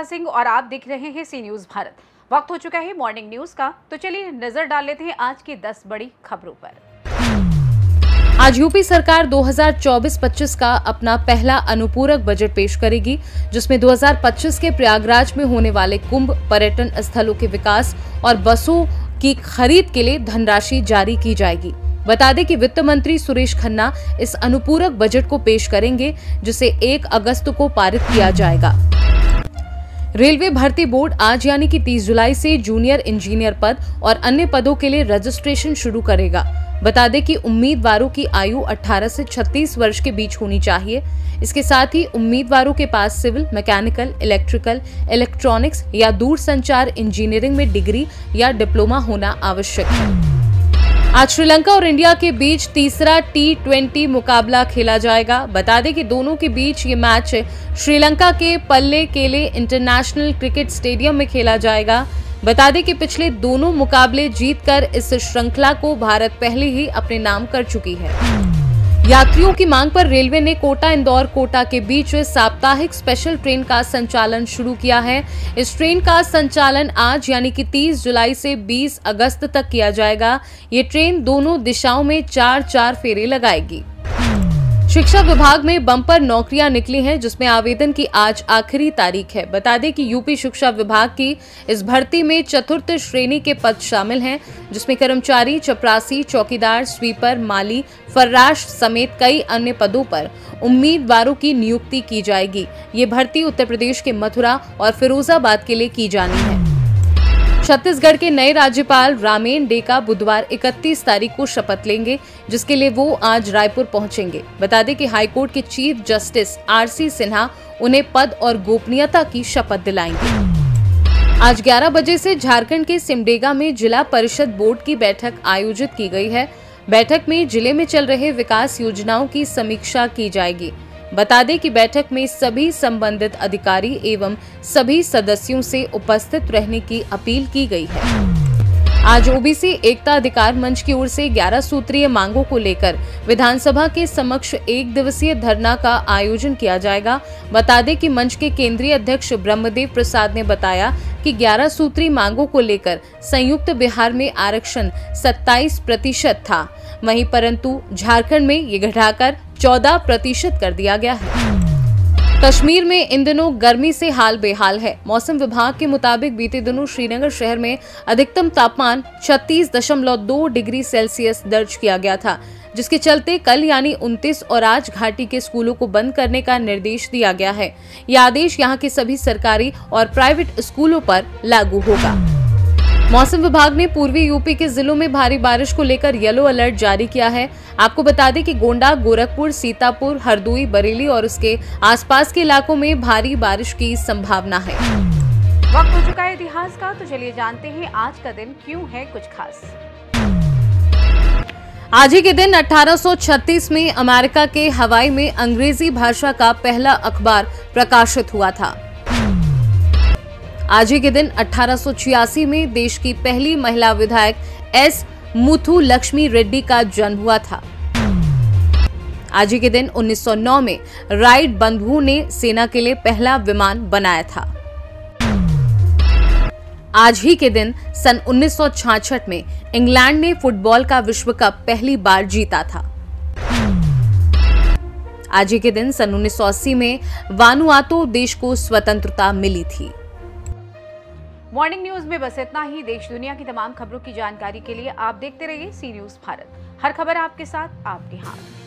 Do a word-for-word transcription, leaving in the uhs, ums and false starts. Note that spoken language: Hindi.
सिंह और आप देख रहे हैं सी न्यूज भारत। वक्त हो चुका है मॉर्निंग न्यूज का, तो चलिए नजर डाल लेते हैं आज की दस बड़ी खबरों पर। आज यूपी सरकार दो हज़ार चौबीस पच्चीस का अपना पहला अनुपूरक बजट पेश करेगी, जिसमें दो हज़ार पच्चीस के प्रयागराज में होने वाले कुंभ, पर्यटन स्थलों के विकास और बसों की खरीद के लिए धनराशि जारी की जाएगी। बता दें कि वित्त मंत्री सुरेश खन्ना इस अनुपूरक बजट को पेश करेंगे, जिसे एक अगस्त को पारित किया जाएगा। रेलवे भर्ती बोर्ड आज यानी कि तीस जुलाई से जूनियर इंजीनियर पद और अन्य पदों के लिए रजिस्ट्रेशन शुरू करेगा। बता दें कि उम्मीदवारों की आयु अठारह से छत्तीस वर्ष के बीच होनी चाहिए। इसके साथ ही उम्मीदवारों के पास सिविल, मैकेनिकल, इलेक्ट्रिकल, इलेक्ट्रॉनिक्स या दूरसंचार इंजीनियरिंग में डिग्री या डिप्लोमा होना आवश्यक है। आज श्रीलंका और इंडिया के बीच तीसरा टी ट्वेंटी मुकाबला खेला जाएगा। बता दें कि दोनों के बीच ये मैच श्रीलंका के पल्ले केले इंटरनेशनल क्रिकेट स्टेडियम में खेला जाएगा। बता दें कि पिछले दोनों मुकाबले जीतकर इस श्रृंखला को भारत पहले ही अपने नाम कर चुकी है। यात्रियों की मांग पर रेलवे ने कोटा इंदौर कोटा के बीच साप्ताहिक स्पेशल ट्रेन का संचालन शुरू किया है। इस ट्रेन का संचालन आज यानी कि तीस जुलाई से बीस अगस्त तक किया जाएगा। ये ट्रेन दोनों दिशाओं में चार चार फेरे लगाएगी। शिक्षा विभाग में बम्पर नौकरियां निकली हैं, जिसमें आवेदन की आज आखिरी तारीख है। बता दें कि यूपी शिक्षा विभाग की इस भर्ती में चतुर्थ श्रेणी के पद शामिल हैं, जिसमें कर्मचारी, चपरासी, चौकीदार, स्वीपर, माली, फर्राश समेत कई अन्य पदों पर उम्मीदवारों की नियुक्ति की जाएगी। ये भर्ती उत्तर प्रदेश के मथुरा और फिरोजाबाद के लिए की जानी है। छत्तीसगढ़ के नए राज्यपाल रामेन डेका बुधवार इकतीस तारीख को शपथ लेंगे, जिसके लिए वो आज रायपुर पहुंचेंगे। बता दें कि हाईकोर्ट के चीफ जस्टिस आरसी सिन्हा उन्हें पद और गोपनीयता की शपथ दिलाएंगे। आज ग्यारह बजे से झारखंड के सिमडेगा में जिला परिषद बोर्ड की बैठक आयोजित की गई है। बैठक में जिले में चल रहे विकास योजनाओं की समीक्षा की जाएगी। बता दें कि बैठक में सभी संबंधित अधिकारी एवं सभी सदस्यों से उपस्थित रहने की अपील की गई है। आज ओबीसी एकता अधिकार मंच की ओर से ग्यारह सूत्रीय मांगों को लेकर विधानसभा के समक्ष एक दिवसीय धरना का आयोजन किया जाएगा। बता दें कि मंच के केंद्रीय अध्यक्ष ब्रह्मदेव प्रसाद ने बताया कि ग्यारह सूत्री मांगों को लेकर संयुक्त बिहार में आरक्षण सत्ताईस प्रतिशत था, वहीं परंतु झारखंड में ये घटाकर चौदह प्रतिशत कर दिया गया है। कश्मीर में इन दिनों गर्मी से हाल बेहाल है। मौसम विभाग के मुताबिक बीते दिनों श्रीनगर शहर में अधिकतम तापमान छत्तीस दशमलव दो डिग्री सेल्सियस दर्ज किया गया था, जिसके चलते कल यानी उनतीस और आज घाटी के स्कूलों को बंद करने का निर्देश दिया गया है। यह आदेश यहां के सभी सरकारी और प्राइवेट स्कूलों पर लागू होगा। मौसम विभाग ने पूर्वी यूपी के जिलों में भारी बारिश को लेकर येलो अलर्ट जारी किया है। आपको बता दें कि गोंडा, गोरखपुर, सीतापुर, हरदोई, बरेली और उसके आसपास के इलाकों में भारी बारिश की संभावना है। वक्त हो चुका है इतिहास का, तो चलिए जानते हैं आज का दिन क्यों है कुछ खास। आज ही के दिन अठारह सौ छत्तीस में अमेरिका के हवाई में अंग्रेजी भाषा का पहला अखबार प्रकाशित हुआ था। आज ही के दिन अठारह सौ छियासी में देश की पहली महिला विधायक एस मुथु लक्ष्मी रेड्डी का जन्म हुआ था। आज ही के दिन उन्नीस सौ नौ में राइट बंधुओं ने सेना के लिए पहला विमान बनाया था। आज ही के दिन सन उन्नीस सौ छियासठ में इंग्लैंड ने फुटबॉल का विश्व कप पहली बार जीता था। आज ही के दिन सन उन्नीस सौ अस्सी में वानुआतु देश को स्वतंत्रता मिली थी। मॉर्निंग न्यूज में बस इतना ही। देश दुनिया की तमाम खबरों की जानकारी के लिए आप देखते रहिए सी न्यूज भारत। हर खबर आपके साथ, आपके हाथ।